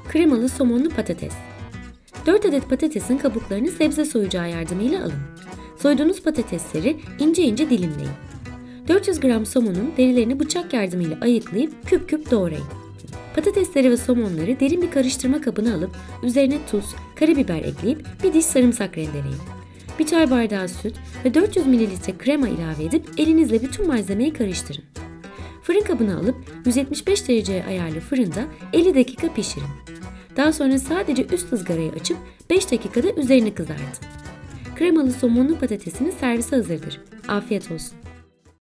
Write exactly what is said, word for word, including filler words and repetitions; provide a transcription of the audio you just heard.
Kremalı somonlu patates. dört adet patatesin kabuklarını sebze soyacağı yardımıyla alın. Soyduğunuz patatesleri ince ince dilimleyin. dört yüz gram somonun derilerini bıçak yardımıyla ayıklayıp küp küp doğrayın. Patatesleri ve somonları derin bir karıştırma kabına alıp üzerine tuz, karabiber ekleyip bir diş sarımsak rendeleyin. Bir çay bardağı süt ve dört yüz mililitre krema ilave edip elinizle bütün malzemeyi karıştırın. Fırın kabına alıp yüz yetmiş beş dereceye ayarlı fırında elli dakika pişirin. Daha sonra sadece üst ızgarayı açıp beş dakikada üzerini kızartın. Kremalı somonlu patatesiniz servise hazırdır. Afiyet olsun.